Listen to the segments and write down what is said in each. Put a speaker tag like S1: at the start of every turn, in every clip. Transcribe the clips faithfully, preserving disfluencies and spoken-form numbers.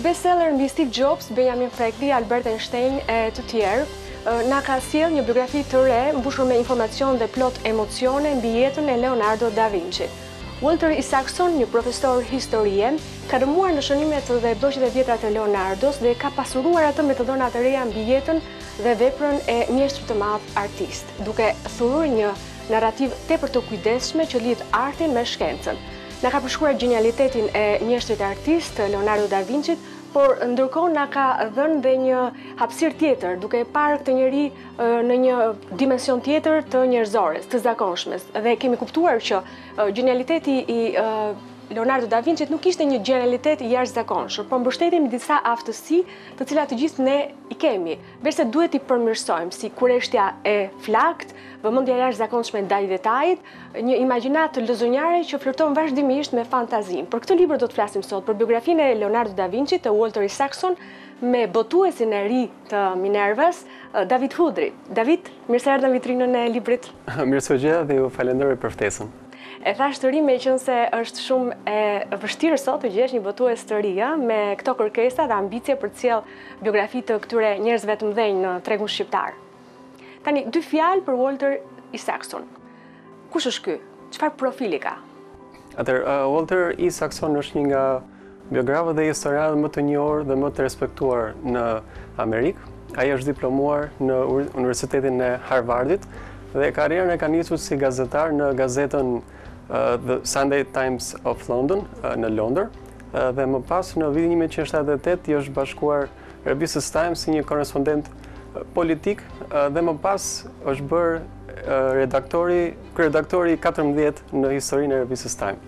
S1: bestseller mbi Steve Jobs, Benjamin Franklin, Albert Einstein e të tjerë, na ka sjell një biografi të re mbushur me informacion dhe plot emocione mbi jetën e Leonardo da Vinci. Walter Isaacson, një profesor historie, ka dëmuar në shënimet dhe bloqet e vjetra të Leonardos dhe ka pasuruar atë me të dhëna të reja mbi jetën dhe veprën e mjeshtrit të madh artist, duke thurur një narrativ tepër të kujdesshme që lidh artin me shkencën. Na ka përshkruar genialitetin e mjeshtrit artist Leonardo da Vinci, por ndërkohë na ka dhënë dhe një hapësirë tjetër, duke parë këtë njeri në një dimension tjetër të njerëzores, të zakonshmes. Dhe kemi kuptuar që genialiteti i Leonardo da Vinci nuk ishte një genialitet i jashtëzakonshëm, por mbështetemi disa aftësi të cilat të gjithë ne i kemi, veçse duhet i përmirësojmë, si kurreshtja e flakt, vëmendja e jashtëzakonshme ndaj detajit, një imagjinat të lëzonjare që flirton vazhdimisht me fantazinë. Për këtë libër do të flasim sot, për biografinë e Leonardo da Vinci të Walter Isaacson, me botuesin e ri të Minervas, David Hudri. David, mirë se erdhe në vitrinën e librit.
S2: Mirë se u gjeta dhe ju falenderoj për ftesën.
S1: E thash të ri me qënë se është shumë e vështirë sot të gjesh një botues të ri me këto kërkesa dhe ambicie për të sjellë biografi të këtyre njerëzve të mëdhenj në tregun shqiptar. Tani, dy fjalë për Walter Isaacson. Kush është ky? Çfarë profili ka?
S2: Atëherë, uh, Walter Isaacson është një nga biografët dhe historianët më të njohur dhe më të respektuar në Amerikë. Ai është diplomuar në Universitetin e Harvardit dhe karrierën e ka nisur si gazetar në gazetën Uh, The Sunday Times of London uh, në Londër uh, dhe më pas në vitin një mijë nëntëqind e shtatëdhjetë e tetë i është bashkuar revistës Times si një korespondent uh, politik uh, dhe më pas është bërë uh, redaktori, kryeredaktori katërmbëdhjetë në historinë e revistës Times.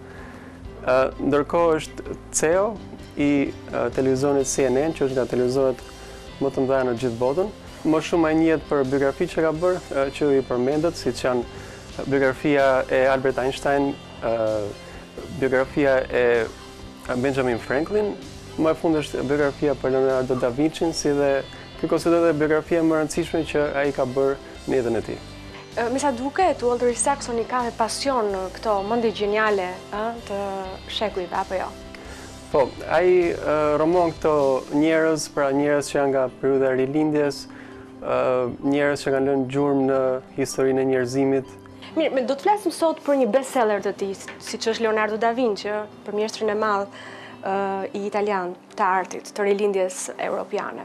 S2: Uh, ndërkohë është C E O i uh, televizionit C N N, që është nga televizionet më të mëdha në gjithë botën. Më shumë ai njihet për biografi që ka bërë, uh, që i përmendet, siç janë biografia e Albert Einstein, uh, biografia e Benjamin Franklin, më e fundit është biografia për Leonardo da Vinci, si dhe ky konsiderohet biografia më e rëndësishme që ai ka bërë në jetën e tij.
S1: Me sa duket, Walter Isaacson i ka dhe pasion në këto mendje gjeniale të shekujve, apo jo?
S2: Po, ai uh, roman këto njerëz, pra njerëz që janë nga periudha e rilindjes, uh, njerëz që kanë lënë gjurmë në historinë e njerëzimit.
S1: Mirë, do të flasim sot për një bestseller të tij, siç është Leonardo da Vinci, për mjeshtrin e madh uh, i italian të artit, të rilindjes europiane.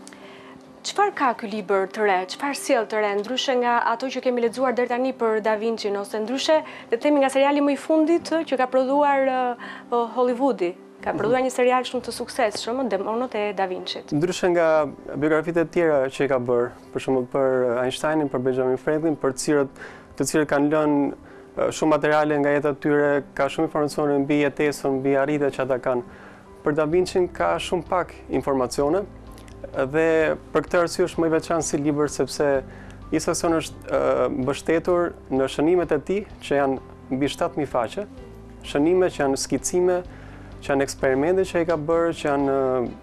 S1: Çfarë ka ky libër të re? Çfarë sjell të re, ndryshe nga ato që kemi lexuar deri tani për Da Vinci, ose ndryshe, le të themi, nga seriali më i fundit që ka prodhuar uh, Hollywoodi? Ka prodhuar një serial shumë të suksesshëm, Demonët e Da Vincit.
S2: Ndryshe nga biografitë e tjera që i ka bërë, për shembull për Einsteinin, për Benjamin Franklin, për cilët të cilët kanë lënë shumë materiale nga jeta e tyre, ka shumë informacione mbi jetesën, mbi arritjet që ata kanë. Për Da Vincin ka shumë pak informacione dhe për këtë arsye është më i veçantë si libër, sepse Isaacson është mbështetur në shënimet e tij që janë mbi shtatë mijë faqe, shënime që janë skicime, që janë eksperimente që ai ka bërë, që janë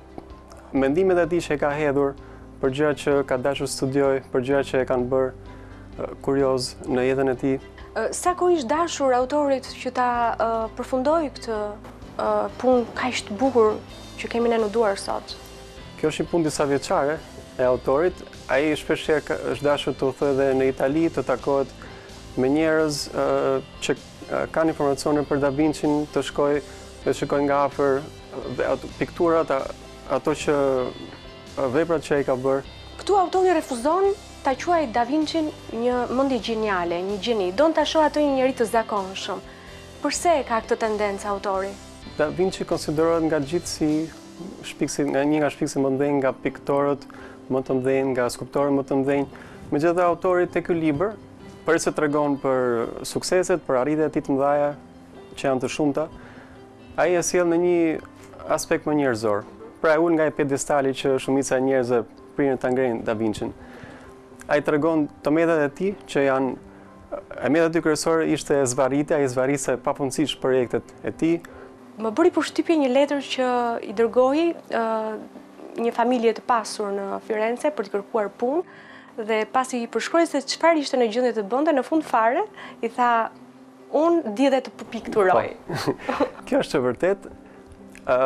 S2: mendimet e tij që ai ka hedhur për gjëra që ka dashur studioj, për gjëra që e kanë bërë kurioz në jetën e tij.
S1: Sa kohë ish dashur autorit që ta uh, përfundoj këtë uh, punë kaq të bukur që kemi ne në duar sot?
S2: Kjo është një punë disa vjeçare e autorit. Ai shpeshherë është dashur të udhëtojë edhe në Itali, të takohet me njerëz uh, që uh, kanë informacione për Da Vincin, të shkojë dhe shikojë nga afër dhe ato pikturat, ato që uh, veprat që ai ka bërë.
S1: Këtu autori refuzon ta quaj Da Vincin një mendje gjeniale, një gjeni. Don ta shoh atë një njeri të zakonshëm. Përse ka këtë tendencë autori?
S2: Da Vinci konsiderohet nga gjithë si shpikësi, nga një nga shpikësit më të mëdhenj, nga piktorët më të mëdhenj, nga skulptorët më të mëdhenj. Megjithatë, autori te ky libër, përse tregon për sukseset, për arritjet e tij të mëdha që janë të shumta, ai e sjell në një aspekt më njerëzor. Pra e ul nga ai piedestali që shumica e njerëzve prinë ta ngrenë Da Vincin. Ai tregon tëmetat e tij që janë tëmeta e tij kryesore ishte zvarritja, ai zvarriste papundësisht projektet e tij.
S1: Më bëri përshtypje një letër që i dërgoi uh, një familje të pasur në Firenze për të kërkuar punë dhe pasi i përshkroi se çfarë ishte në gjendje të bënte, në fund fare i tha unë di dhe të pikturoj.
S2: Kjo është e vërtet. Uh,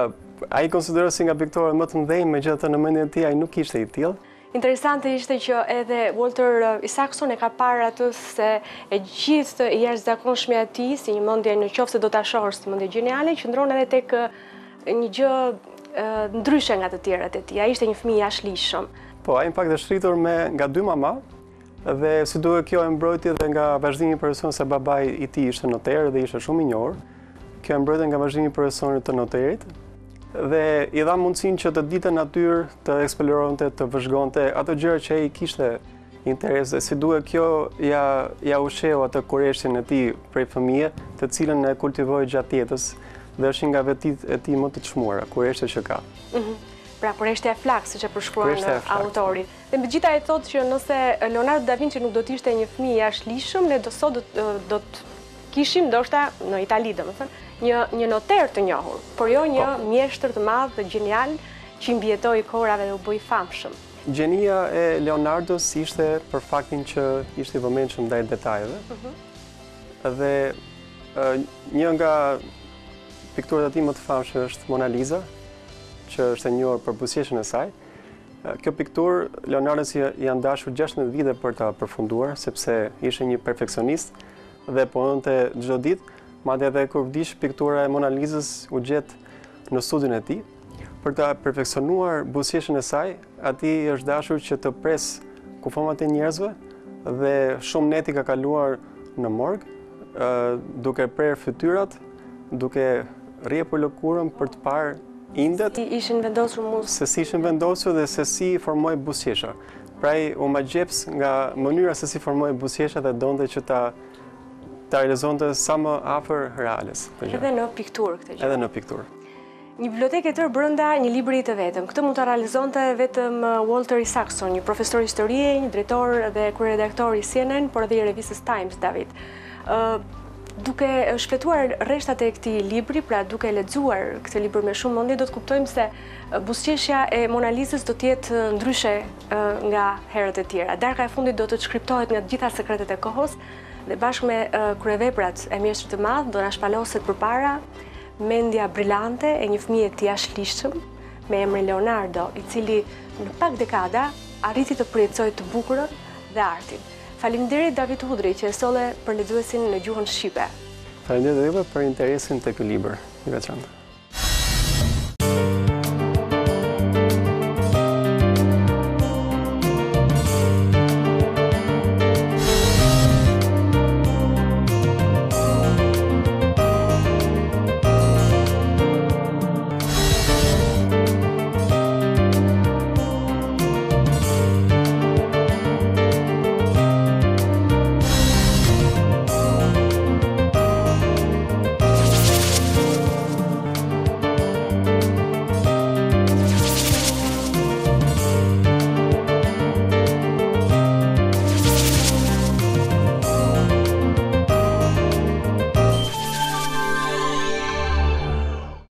S2: ai konsiderohet si nga piktorët më të mëdhenj, megjithatë në mendjen e tij ai nuk ishte i tillë.
S1: Interesante ishte që edhe Walter Isaacson e ka parë atë se e gjithë e jashtëzakonshme e tij, si një mendje në qoftë se do ta shohësh si mendje geniale, qëndron edhe tek një gjë ndryshe nga të tjerat e tij. Ai ishte një fëmijë jashtëligjshëm.
S2: Po, ai në fakt është rritur me nga dy mama, dhe si duhet kjo e mbrojti dhe nga vazhdimi i personit se babai i tij ishte noter dhe ishte shumë i njohur. Kjo e mbrojti nga vazhdimi i personit të noterit dhe i dha mundësinë që të ditë natyrë, të eksploronte, të vëzhgonte ato gjëra që ai kishte interes dhe si duhet kjo ja ja ushqeu atë kurreshtin e tij prej fëmije, të cilën e kultivoi gjatë jetës dhe është nga vetit e tij më të çmuara, kurreshtet që ka.
S1: Mm-hmm. Pra kurreshtja e flak, siç e përshkruan autori. Dhe megjithatë ai thotë që nëse Leonardo da Vinci nuk do të ishte një fëmijë jashtëligjshëm, ne do sot do, do të kishim ndoshta në Itali, domethënë, një një noter të njohur, por jo një po. mjeshtër të madh dhe genial që mbijetoi kohërave dhe u bë i famshëm.
S2: Gjenia e Leonardos ishte për faktin që ishte i vëmendshëm ndaj detajeve. Uh-huh. Dhe uh, një nga pikturat e tij më të famshme është Mona Lisa, që është e njohur për buzëqeshjen e saj. Kjo pikturë Leonardos i janë dashur gjashtëdhjetë vite për ta përfunduar, sepse ishte një perfeksionist dhe punonte çdo ditë, madje edhe kur vdiq piktura e Mona Lisës u gjet në studion e tij. Për ta perfeksionuar buzëqeshjen e saj, atij është dashur që të pres kufomat e njerëzve dhe shumë neti ka kaluar në morg, duke prerë fytyrat, duke rrjepur lëkurën për të parë indet.
S1: Si ishin vendosur mus.
S2: Se si ishin vendosur dhe se si formoi buzëqesha. Praj u magjeps nga mënyra se si formoi buzëqesha dhe donte që ta ta realizonte sa më afër reales.
S1: Edhe në pikturë këtë gjë.
S2: Edhe në pikturë.
S1: Një bibliotekë e tërë brenda një libri të vetëm. Këtë mund të realizonte vetëm Walter Isaacson, një profesor historie, një drejtor dhe kryeredaktor i C N N, por edhe i revistës Times, David. Uh, duke shfletuar rreshtat e këtij libri, pra duke lexuar këtë libër me shumë mendje, do të kuptojmë se buzëqeshja e Mona Lisës do të jetë ndryshe uh, nga herët e tjera. Darka e fundit do të shkriptohet nga të gjitha sekretet e kohës dhe bashkë me uh, kryeveprat e mjeshtrit të madh do na shpaloset përpara mendja brillante e një fëmije të jashtëligjshëm me emrin Leonardo, i cili në pak dekada arriti të përjetësojë të bukurën dhe artin. Faleminderit David Hudri që e solle për lexuesin në gjuhën shqipe.
S2: Faleminderit edhe për interesin te ky libër i veçantë.